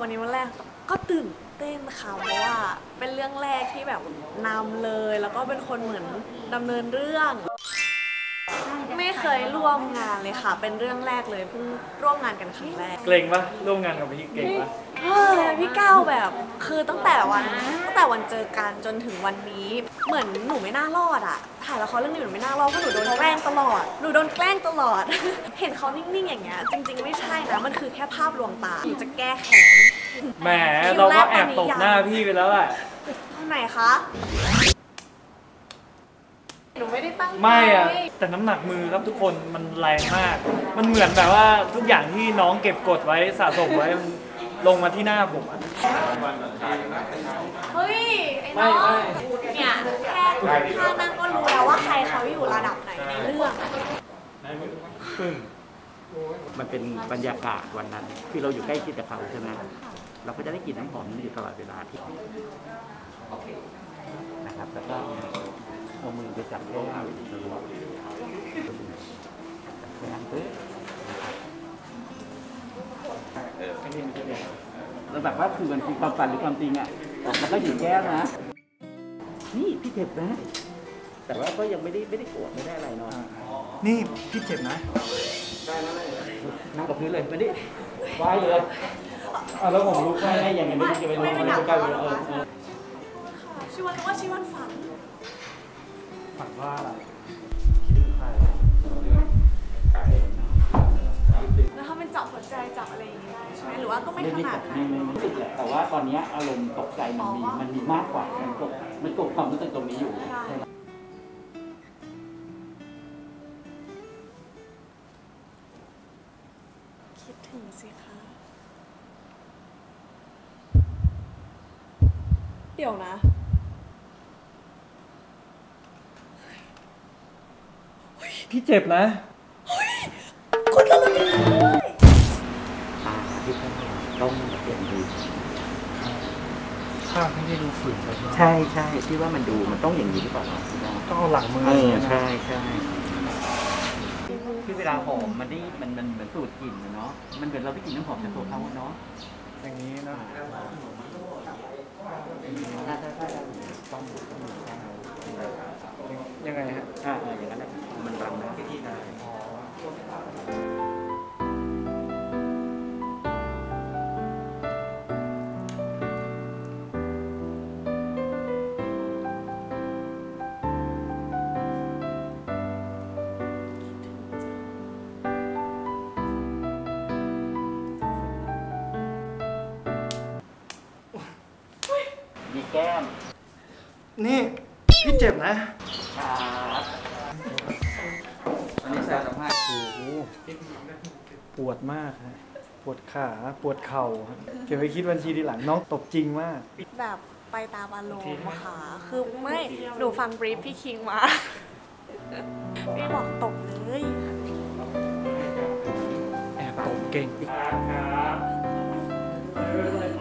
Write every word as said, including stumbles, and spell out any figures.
วันนี้วันแรกก็ตื่นเต้นค่ะเพราะว่าเป็นเรื่องแรกที่แบบนำเลยแล้วก็เป็นคนเหมือนดำเนินเรื่องไม่เคยร่วมงานเลยค่ะเป็นเรื่องแรกเลยเพิ่งร่วมงานกันครั้งแรกเกรงปะร่วมงานกับพี่เก่งปะเฮ้ยพี่ก้าวแบบคือตั้งแต่วันตั้งแต่วันเจอกันจนถึงวันนี้เหมือนหนูไม่น่ารอดอะถ่ายละครเรื่องนี้หนูไม่น่ารอดเพราะหนูโดนแกล้งตลอดหนูโดนแกล้งตลอด เห็นเขานิ่งๆอย่างเงี้ยจริงๆไม่ใช่นะมันคือแค่ภาพลวงตาหนูจะแก้แค้นแหมเราก็แอบตบหน้าพี่ไปแล้วแหละท่าไหนคะหนูไม่ได้ตั้งใจไม่อะแต่น้ำหนักมือครับทุกคนมันแรงมากมันเหมือนแบบว่าทุกอย่างที่น้องเก็บกดไว้สะสมไว้มันลงมาที่หน้าผมอะเฮ้ยไอ้น้องเนี่ยแค่ท่านั่งก็รู้แล้วว่าใครเขาอยู่ระดับไหนในเรื่องมันเป็นบรรยากาศวันนั้นที่เราอยู่ใกล้ชิดกับเขาใช่ไหมเราก็จะได้กลิ่นน้ำหอมนั้นอยู่ตลอดเวลาที่นะครับแล้วก็เอามือไปจับโล่เราอยู่ตลอดไปนั่งเพื่อแล้วแบบว่าคือมันคือความฝันหรือความจริงอ่ะมันก็อยู่แก้วนะนี่พี่เจ็บนะแต่ว่าก็ยังไม่ได้ไม่ได้โกรธไม่ได้อะไรเนาะนี่พี่เจ็บนะนั่งกับพื้นเลยไม่ได้ไหวเลยแล้วผมลุกไม่ได้ยังไงไม่รู้จะไปลุกไม่ได้ใกล้เลยเออชิวันว่าชิวันฝันฝันว่าอะไรแล้วถ้าเป็นจับหัวใจจับอะไรอย่างนี้ได้ใช่ไหมหรือว่าก็ไม่ขนาดนั้นไม่ติดแหละแต่ว่าตอนนี้อารมณ์ตกใจมันมีมันมีมากกว่ามันกดมันกดความรู้สึกตรงนี้อยู่คิดถึงสิคะเดี๋ยวนะพี่เจ็บนะคุณจะรู้ได้ไงตาที่ต้องเปลี่ยนดูภาพไม่ได้ดูฝืนเลยใช่ใช่ที่ว่ามันดูมันต้องอย่างนี้หรือเปล่าต้องเอาหลังมือเออใช่ใช่ที่เวลาหอมมันได้มันมันเหมือนสูตรกลิ่นเนาะมันเหมือนเราได้กลิ่นน้ำหอมจากตัวเขาเนาะอย่างนี้นะต้องยังไงฮะอ่าอย่างนั้นแหละมันรังนะมีแก้มนี่พี่เจ็บนะอันนี้แซ่บมากโอ้โหปวดมากฮะปวดขาปวดเข่าเก็บไปคิดบัญชีทีหลังน้องตบจริงมากแบบไปตามอารมณ์ค่ะคือไม่หนูฟังบรีฟพี่คิงมาพี่บอกตบเลยแอบตบเก่ง